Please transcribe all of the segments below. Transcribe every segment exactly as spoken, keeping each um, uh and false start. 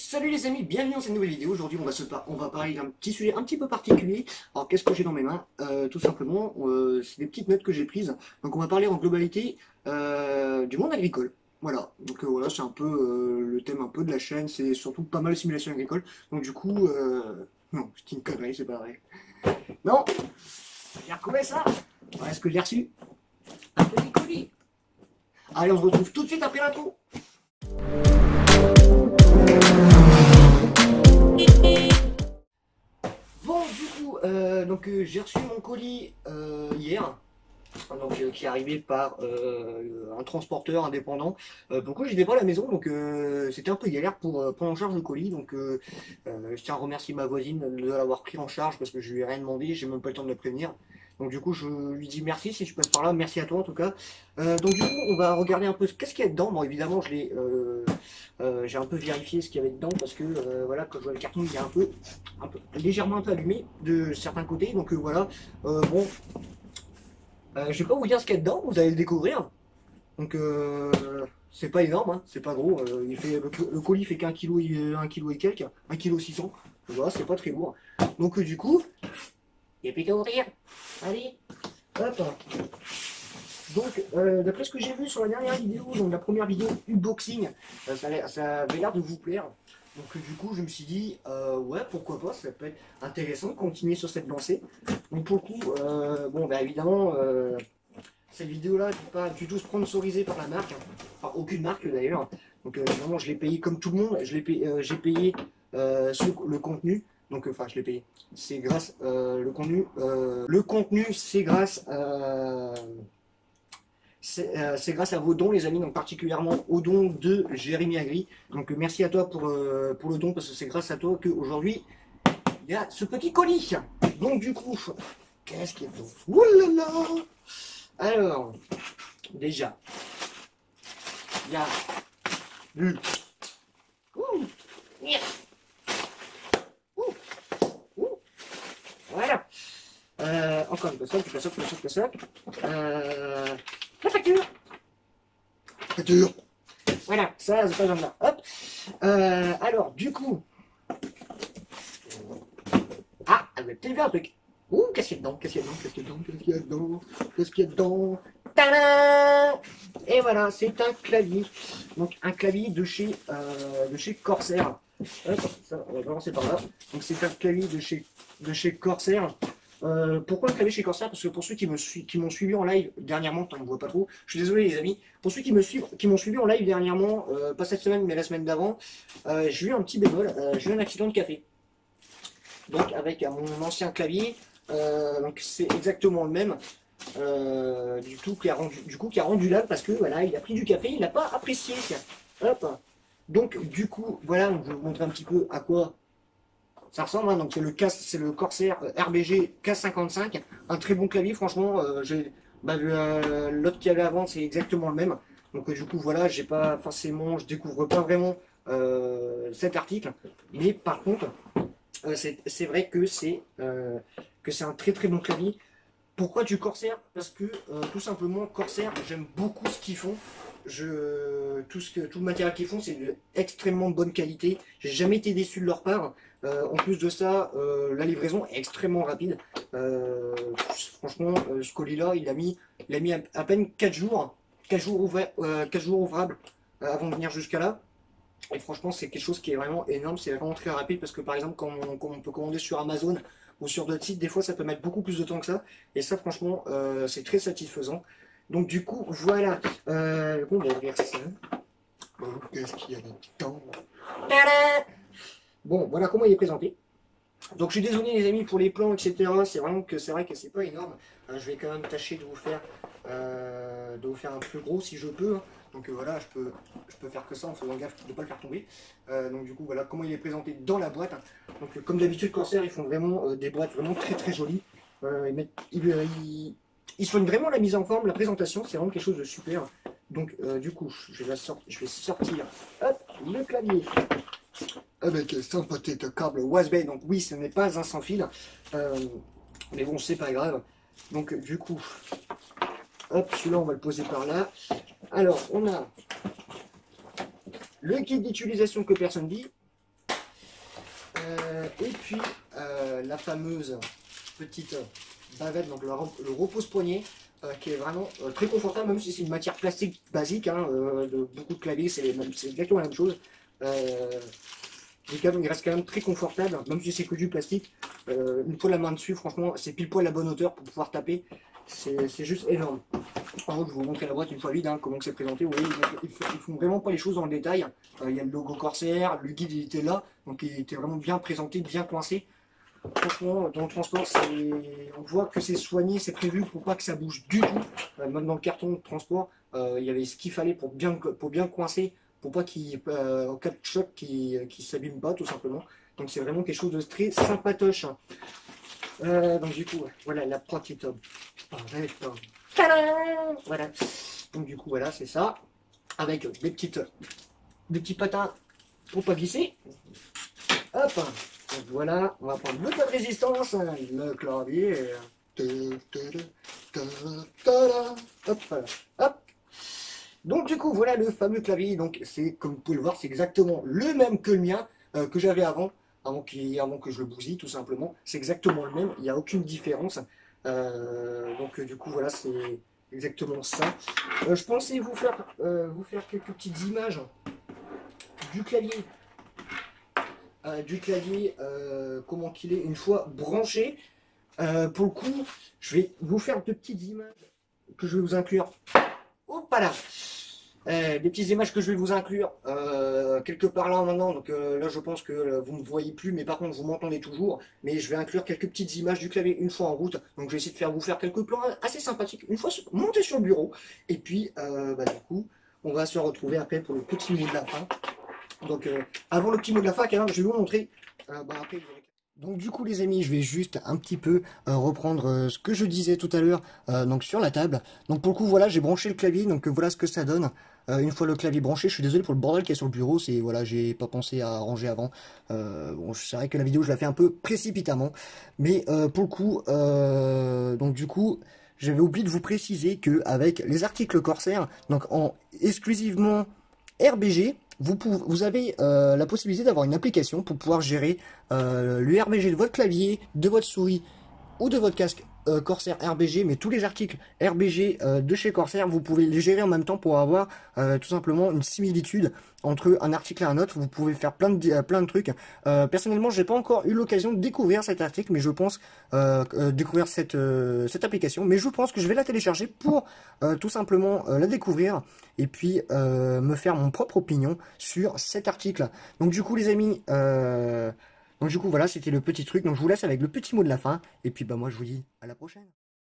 Salut les amis, bienvenue dans cette nouvelle vidéo. Aujourd'hui on va se par... on va parler d'un petit sujet un petit peu particulier. Alors qu'est-ce que j'ai dans mes mains? euh, Tout simplement, euh, c'est des petites notes que j'ai prises. Donc on va parler en globalité euh, du monde agricole. Voilà, donc euh, voilà, c'est un peu euh, le thème un peu de la chaîne, c'est surtout pas mal de simulation agricole. Donc du coup, euh... non, c'est une connerie, c'est pas vrai. Non, j'ai retrouvé ça. Voilà ce que j'ai reçu. Un petit colis. Allez, on se retrouve tout de suite après l'intro. Bon, du coup, euh, donc euh, j'ai reçu mon colis euh, hier, donc euh, qui est arrivé par euh, un transporteur indépendant. Euh, pourquoi j'étais pas à la maison, donc euh, c'était un peu galère pour euh, prendre en charge le colis. Donc euh, euh, je tiens à remercier ma voisine de l'avoir pris en charge parce que je lui ai rien demandé, j'ai même pas eu le temps de le prévenir. Donc du coup, je lui dis merci si je passe par là, merci à toi en tout cas. Euh, donc du coup, on va regarder un peu qu'est-ce qu'il y a dedans. Bon, évidemment, je l'ai, euh, euh, j'ai un peu vérifié ce qu'il y avait dedans parce que euh, voilà, quand je vois le carton, il est un peu, un peu légèrement un peu allumé de certains côtés. Donc euh, voilà, euh, bon, euh, je vais pas vous dire ce qu'il y a dedans, vous allez le découvrir. Donc euh, c'est pas énorme, hein, c'est pas gros. Euh, il fait, le, le colis fait qu'un kilo, et- un kilo et quelques, un kilo six cents. Voilà, c'est pas très lourd. Donc euh, du coup, il n'y a plus qu'à ouvrir. Allez, hop. Donc, euh, d'après ce que j'ai vu sur la dernière vidéo, donc la première vidéo unboxing, euh, ça, a- ça avait l'air de vous plaire. Donc euh, du coup, je me suis dit, euh, ouais, pourquoi pas, ça peut être intéressant de continuer sur cette lancée. Donc pour le coup, euh, bon, bah évidemment, euh, cette vidéo-là n'est pas du tout sponsorisée par la marque, hein. Enfin, aucune marque d'ailleurs. Donc euh, évidemment, je l'ai payé comme tout le monde, je l'ai payé, euh, j'ai payé euh, ce- le contenu. Donc, euh, enfin, je l'ai payé. C'est grâce euh, le contenu. euh, le contenu, c'est grâce à c'est euh, c'est grâce à vos dons, les amis, donc particulièrement aux dons de Jérémy Agri. Donc euh, merci à toi pour, euh, pour le don, parce que c'est grâce à toi qu'aujourd'hui, il y a ce petit colis. Donc du coup, qu'est-ce qu'il y a dedans? Ouh là là. Alors, déjà, il y a du... Ouh. Yeah. Ouh. Ouh. Voilà. Euh, encore une personne, une personne, une personne, euh, la facture. Facture. Voilà, ça, c'est pas grave là. Hop. Euh, alors, du coup. Ah, elle va peut-être faire un truc. Ouh, qu'est-ce qu'il y a dedans? Qu'est-ce qu'il y a dedans? Qu'est-ce qu'il y a dedans? Qu'est-ce qu'il y a dedans? Qu'est-ce qu'il y a dedans? Tadam! Et voilà, c'est un clavier. Donc, un clavier de chez, euh, de chez Corsair. Hop, ça, on va commencer par là. Donc, c'est un clavier de chez, de chez Corsair. Euh, pourquoi le clavier chez Corsair? Parce que pour ceux qui me su qui m'ont suivi en live dernièrement, on ne voit pas trop, je suis désolé les amis, pour ceux qui me suivent, qui m'ont suivi en live dernièrement, euh, pas cette semaine mais la semaine d'avant, euh, j'ai eu un petit bémol, euh, j'ai eu un accident de café. Donc avec euh, mon ancien clavier, euh, donc c'est exactement le même, euh, du, tout, qui a rendu, du coup qui a rendu là parce que voilà, il a pris du café, il n'a pas apprécié. Hop. Donc du coup, voilà, je vais vous montrer un petit peu à quoi ça ressemble, hein. Donc c'est le, c'est le Corsair R B G K cinquante-cinq, un très bon clavier, franchement. Euh, bah, euh, L'autre qu'il y avait avant, c'est exactement le même. Donc euh, du coup, voilà, j'ai pas forcément, je découvre pas vraiment euh, cet article, mais par contre, euh, c'est vrai que c'est euh, que c'est un très très bon clavier. Pourquoi du Corsair? Parce que euh, tout simplement Corsair, j'aime beaucoup ce qu'ils font. Je, tout, ce que, tout le matériel qu'ils font, c'est de extrêmement bonne qualité. J'ai jamais été déçu de leur part. Euh, en plus de ça, euh, la livraison est extrêmement rapide. Euh, franchement, euh, ce colis-là, il a mis, il a mis à, à peine quatre jours, quatre jours, ouvert, euh, quatre jours ouvrables euh, avant de venir jusqu'à là. Et franchement, c'est quelque chose qui est vraiment énorme. C'est vraiment très rapide parce que par exemple, quand on, quand on peut commander sur Amazon ou sur d'autres sites, des fois, ça peut mettre beaucoup plus de temps que ça. Et ça, franchement, euh, c'est très satisfaisant. Donc du coup, voilà. Euh, bon, on va ouvrir ça. Bon, qu'est-ce qu'il y a dedans? Tada! Bon, voilà comment il est présenté. Donc je suis désolé les amis pour les plans, et cetera. C'est vraiment que c'est vrai que c'est pas énorme. Hein, je vais quand même tâcher de vous faire euh, de vous faire un plus gros si je peux. Hein. Donc euh, voilà, je peux, je peux faire que ça en faisant gaffe de ne pas le faire tomber. Euh, donc du coup voilà comment il est présenté dans la boîte. Hein. Donc euh, comme d'habitude Corsair ils font vraiment euh, des boîtes vraiment très très jolies. Euh, ils, mettent, ils, ils, ils soignent vraiment la mise en forme, la présentation, c'est vraiment quelque chose de super. Donc euh, du coup je vais, sortir, je vais sortir hop, le clavier. Avec un petit câble U S B, donc oui, ce n'est pas un sans fil, euh, mais bon, c'est pas grave. Donc, du coup, hop, celui-là, on va le poser par là. Alors, on a le guide d'utilisation que personne dit. Euh, et puis euh, la fameuse petite bavette, donc le, le repose-poignet, euh, qui est vraiment euh, très confortable, même si c'est une matière plastique basique, hein, euh, de beaucoup de claviers, c'est exactement la même chose. Euh, mais quand même, il reste quand même très confortable, même si c'est que du plastique. Euh, une fois la main dessus, franchement, c'est pile poil la bonne hauteur pour pouvoir taper. C'est juste énorme. Par contre, je vais vous montrer la boîte une fois vide, hein, comment c'est présenté. Vous voyez, ils ne font vraiment pas les choses dans le détail. Euh, il y a le logo Corsair, le guide il était là, donc il était vraiment bien présenté, bien coincé. Franchement, dans le transport, on voit que c'est soigné, c'est prévu pour pas que ça bouge du tout. Euh, même dans le carton de transport, euh, il y avait ce qu'il fallait pour bien, pour bien coincer, pour pas qu'il, euh, en cas de choc, qu'il ne s'abîme pas, tout simplement. Donc c'est vraiment quelque chose de très sympatoche. Euh, donc du coup, voilà la petite barrette. Voilà. Donc du coup, voilà, c'est ça. Avec des petites, des petits patins pour pas glisser. Hop. Donc voilà, on va prendre le tas de résistance, le clavier. Hop, voilà. Hop. Donc du coup, voilà le fameux clavier. Donc c'est, comme vous pouvez le voir, c'est exactement le même que le mien, euh, que j'avais avant. Avant, avant que je le bousille, tout simplement. C'est exactement le même, il n'y a aucune différence. Euh, donc, euh, du coup, voilà, c'est exactement ça. Euh, je pensais vous faire, euh, vous faire quelques petites images du clavier. Euh, du clavier, euh, comment qu'il est, une fois branché. Euh, pour le coup, je vais vous faire de petites images que je vais vous inclure. Hop là! Euh, des petites images que je vais vous inclure euh, quelque part là maintenant, donc euh, là je pense que euh, vous ne me voyez plus, mais par contre vous m'entendez toujours, mais je vais inclure quelques petites images du clavier une fois en route, donc je vais essayer de faire vous faire quelques plans assez sympathiques une fois monté sur le bureau, et puis euh, bah, du coup on va se retrouver après pour le petit mot de la fin. Donc euh, avant le petit mot de la fin, quand même, je vais vous montrer euh, bah, après, donc du coup les amis, je vais juste un petit peu euh, reprendre euh, ce que je disais tout à l'heure euh, donc sur la table. Donc pour le coup voilà, j'ai branché le clavier, donc euh, voilà ce que ça donne. Euh, une fois le clavier branché, je suis désolé pour le bordel qui est sur le bureau, c'est voilà, j'ai pas pensé à ranger avant. Euh, bon, c'est vrai que la vidéo je la fais un peu précipitamment, mais euh, pour le coup, euh, donc du coup, j'avais oublié de vous préciser que avec les articles Corsair, donc en exclusivement R B G, vous, pouvez, vous avez euh, la possibilité d'avoir une application pour pouvoir gérer euh, le R B G de votre clavier, de votre souris ou de votre casque euh, Corsair R B G, mais tous les articles R B G euh, de chez Corsair, vous pouvez les gérer en même temps pour avoir euh, tout simplement une similitude entre un article et un autre. Vous pouvez faire plein de, plein de trucs. Euh, personnellement, j'ai pas encore eu l'occasion de découvrir cet article, mais je pense euh, euh, découvrir cette, euh, cette application. Mais je pense que je vais la télécharger pour euh, tout simplement euh, la découvrir et puis euh, me faire mon propre opinion sur cet article. Donc du coup, les amis, euh, donc du coup, voilà, c'était le petit truc. Donc je vous laisse avec le petit mot de la fin. Et puis bah moi, je vous dis à la prochaine.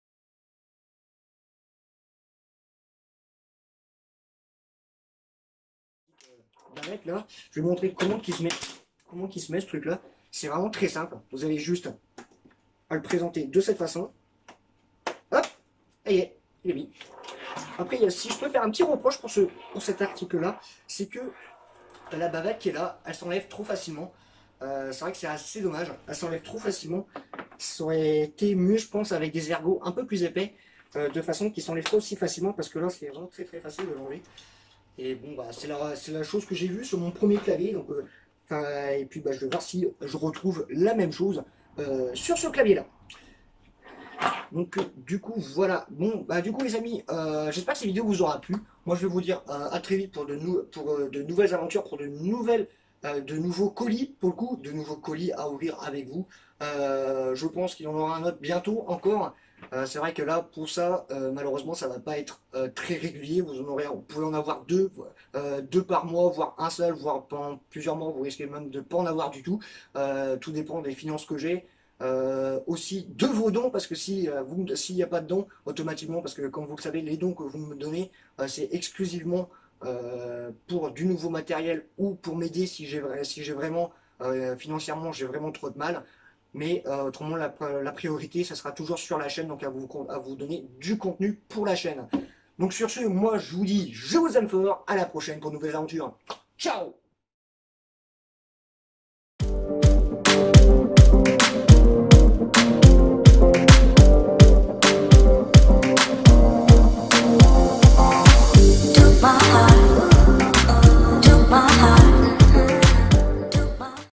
Barrette, là, je vais montrer comment il se met, comment il se met ce truc là. C'est vraiment très simple. Vous avez juste à le présenter de cette façon. Hop, ça y est, il est mis. Après, si je peux faire un petit reproche pour, ce, pour cet article là, c'est que la bavette qui est là, elle s'enlève trop facilement. Euh, c'est vrai que c'est assez dommage, elle s'enlève trop facilement. Ça aurait été mieux, je pense, avec des ergots un peu plus épais, euh, de façon qu'ils s'enlèvent pas aussi facilement, parce que là c'est vraiment très très facile de l'enlever. Et bon, bah, c'est la, la chose que j'ai vue sur mon premier clavier. Donc, euh, et puis, bah, je vais voir si je retrouve la même chose euh, sur ce clavier-là. Donc, euh, du coup, voilà. Bon, bah, du coup, les amis, euh, j'espère que cette vidéo vous aura plu. Moi, je vais vous dire euh, à très vite pour de, nou pour, euh, de nouvelles aventures, pour de nouvelles, euh, de nouveaux colis, pour le coup, de nouveaux colis à ouvrir avec vous. Euh, je pense qu'il y en aura un autre bientôt encore. Euh, c'est vrai que là, pour ça, euh, malheureusement, ça va pas être euh, très régulier. Vous en aurez, vous pouvez en avoir deux, euh, deux par mois, voire un seul, voire pendant plusieurs mois. Vous risquez même de ne pas en avoir du tout. Euh, tout dépend des finances que j'ai. Euh, aussi de vos dons, parce que si euh, vous, s'il n'y a pas de dons, automatiquement, parce que comme vous le savez, les dons que vous me donnez, euh, c'est exclusivement euh, pour du nouveau matériel ou pour m'aider si j'ai si j'ai vraiment euh, financièrement j'ai vraiment trop de mal. Mais euh, autrement, la, la priorité, ça sera toujours sur la chaîne, donc à vous, à vous donner du contenu pour la chaîne. Donc sur ce, moi je vous dis, je vous aime fort, à la prochaine pour de nouvelles aventures. Ciao!